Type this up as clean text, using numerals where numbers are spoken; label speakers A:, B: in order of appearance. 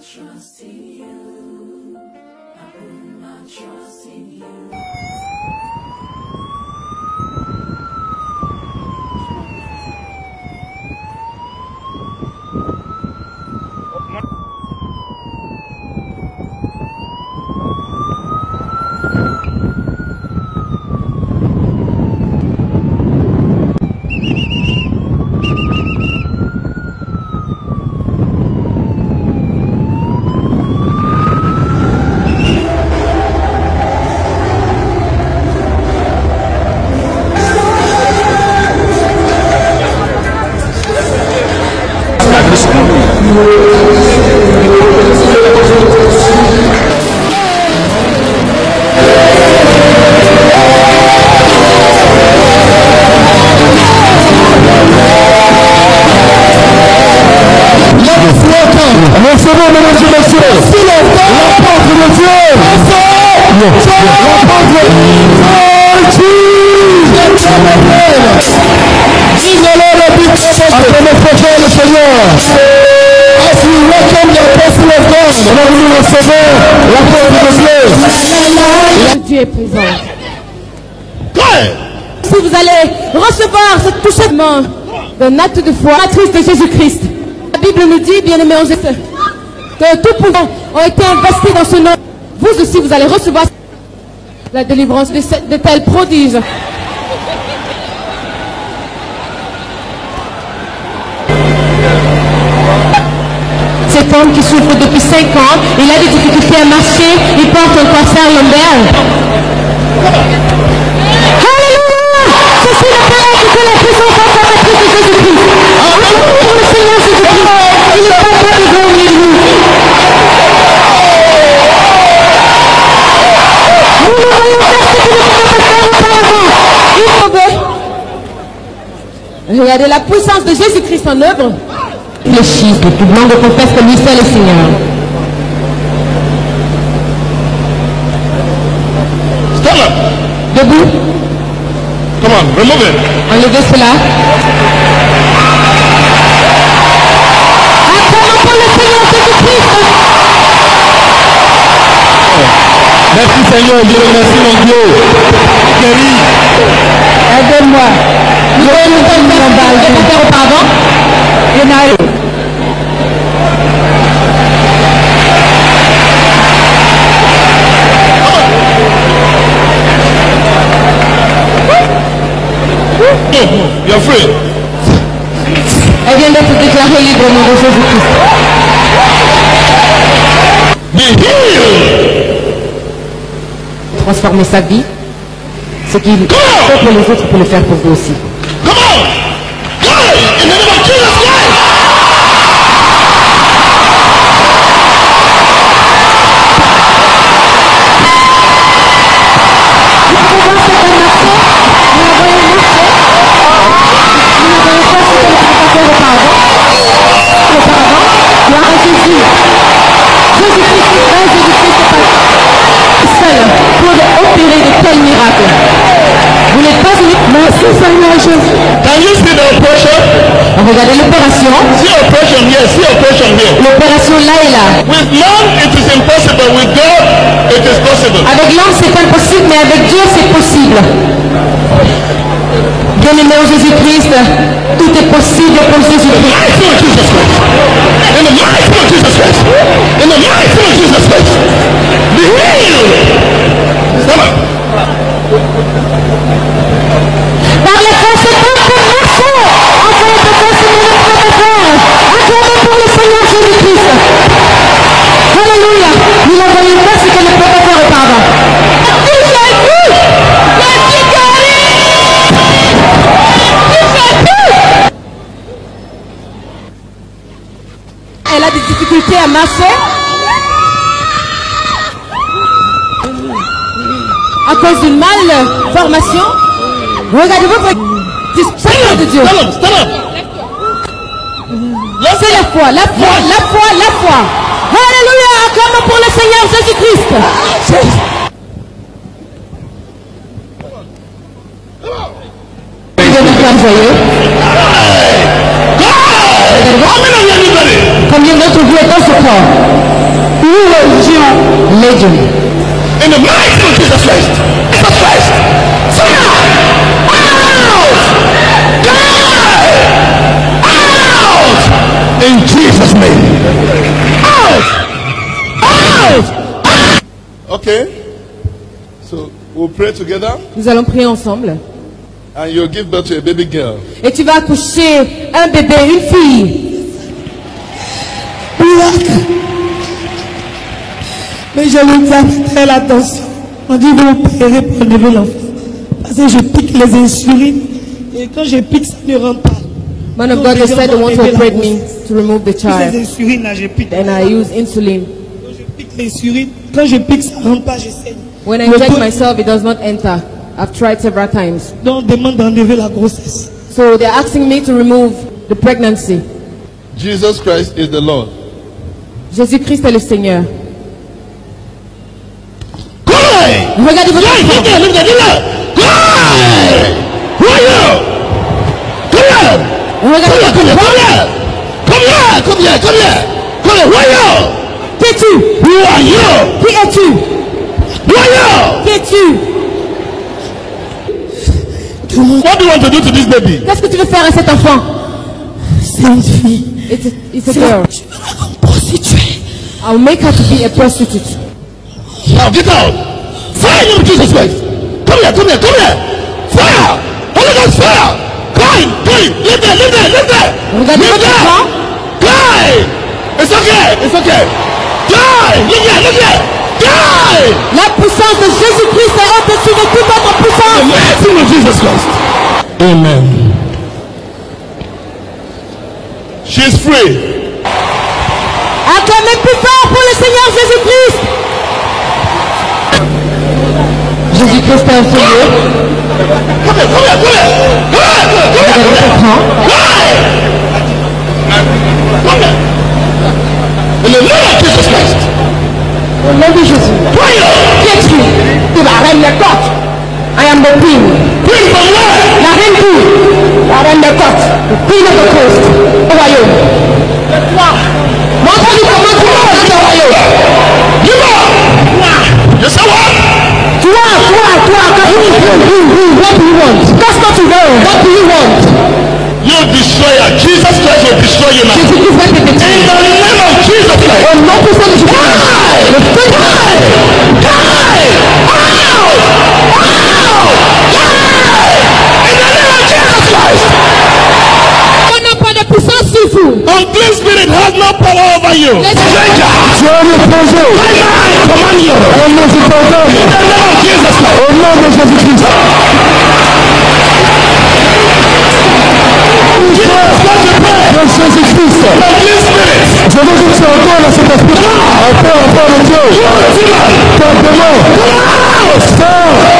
A: trust in you. I put my trust in you.
B: Dieu est présent. Si vous allez recevoir ce touchement d'un acte de foi, matrice de Jésus-Christ. La Bible nous dit, bien-aimés, que tout pouvoir ont été investis dans ce nom. Vous aussi, vous allez recevoir la délivrance de tels prodiges. Cet homme qui souffre depuis 5 ans, il a des difficultés à marcher, il porte un cancer lombaire. Alléluia! Ceci ne peut être que la puissance transformatrice de Jésus-Christ. Alléluia pour le Seigneur Jésus-Christ. Il n'est pas prêt de vous au milieu de nous. Nous ne voyons faire ce qu'il ne pouvait pas faire auparavant. Il pouvait. Regardez la puissance de Jésus-Christ en œuvre. Les chiffres, tout le monde confesse que lui seul est Seigneur.
C: Stand up.
B: Debout.
C: Come on, remove it.
B: Enlevez cela. Acclamons pour le Seigneur Jésus-Christ.
C: Merci Seigneur, Dieu, merci mon Dieu. Guéri.
B: Aide-moi. Je vais nous donner mon bal. Je vais faire auparavant. Il y en a.
C: You're free.
B: Elle vient d'être déclarée libre au nom de Jésus-Christ.
C: Be healed.
B: Transformer sa vie. Ce qu'il fait pour les autres, pour le faire pour vous aussi.
C: Come on. Go in the name of Jesus Christ. Can you see the operation?
B: Regardez l'opération.
C: See operation here, see operation here.
B: L'opération là et là.
C: With man it is impossible, with God it is possible.
B: Avec l'homme c'est impossible, mais avec Dieu c'est possible. Bien-aimé en Jésus-Christ, tout est possible pour Jésus-Christ.
C: In the mighty name of Jesus Christ. In the mighty name of Jesus Christ. Be healed. Stand up.
B: Par les conséquences de marcher, afin de continuer le prêteur. Acclamez pour le Seigneur Jésus-Christ. Alléluia. Nous l'envoyons faire ce que le prêteur est pardon. Elle a des difficultés à marcher à cause d'une malformation. Regardez votre disponible de Dieu.
C: Stand up.
B: C'est la foi, la foi, la foi, la foi. Alléluia, acclamons pour le Seigneur Jésus-Christ. Joyeux.
C: How many of you are ready?
B: Combien d'entre vous est dans ce corps? Légion.
C: In the mighty name of Jesus Christ. Jesus Christ. Fire! Out! Die! Out! In Jesus' name. Out! Out! Okay. So we'll pray together.
B: Nous allons prier ensemble.
C: And you'll give birth to a baby girl.
B: Et tu vas accoucher un bébé, une fille.
D: Mais je vous dis très attention. On dit vous opérez pour enlever l'enfant. Parce que je pique les insulines. Et quand je pique, ça ne rentre pas.
B: Man of God, they said they want to operate me to remove the
D: Les
B: child.
D: insulines là, je pique.
B: And I use insulin.
D: Quand je pique l'insuline, quand je pique, ça ne rentre pas, je saigne.
B: When I inject myself, it does not enter. I've tried several times.
D: Donc on demande d'enlever la grossesse.
B: So they're asking me to remove the pregnancy.
C: Jesus Christ is the Lord.
B: Jésus-Christ est le Seigneur.
C: Regardez votre enfant.
B: Regardez votre enfant. Qui es-tu? Qui es-tu? Qui es-tu?
C: What do you want to do to this baby?
B: Qu'est-ce que tu veux faire à cet enfant?
D: C'est une fille.
B: It's a girl.
D: Je veux la rendre prostituée.
B: I'll make her to be a prostitute.
C: Now get out. Fire in the name of Jesus Christ. Come here. Fire. Holy Ghost fire. Going. Live there.
B: Regardez votre enfant.
C: Die. It's okay. Die. Live there. Die.
B: La puissance de Jésus-Christ est au-dessus de toute autre
C: The
B: puissance.
C: mighty name of Jesus Christ. Amen. She's free.
B: Acclamez plus fort pour le Seigneur Jésus-Christ. Jésus-Christ est un Seigneur.
C: Come here.
B: Regardez votre enfant.
C: Come here. In the name of Jesus Christ.
B: Au nom de Jésus.
C: Fire.
B: Qui es-tu? Tu vas reine des côtes. I am the queen.
C: Queen from where?
B: La reine d'où? La reine des côtes. The queen of the coast. Au royaume. Montre-nous comment tu vas dans le royaume.
C: Give up. You say what?
B: Toi. What do you want? That's not to know. What do you want?
C: You destroyer. Jesus Christ will destroy you now.
B: Jésus-Christ va te
C: In
B: détruire.
C: the name of Jesus Christ.
B: Au nom puissant de Jésus-Christ. Le feu de on n'a pas de puissance sur vous.
C: Unclean spirit has no power over you.
B: Stranger.
C: Command you. In the name of Jesus Christ. Au nom de Jésus-Christ. Jésus-Christ. Unclean spirit. Je veux que tu entends cet esprit. Encore de Dieu. Ton démon.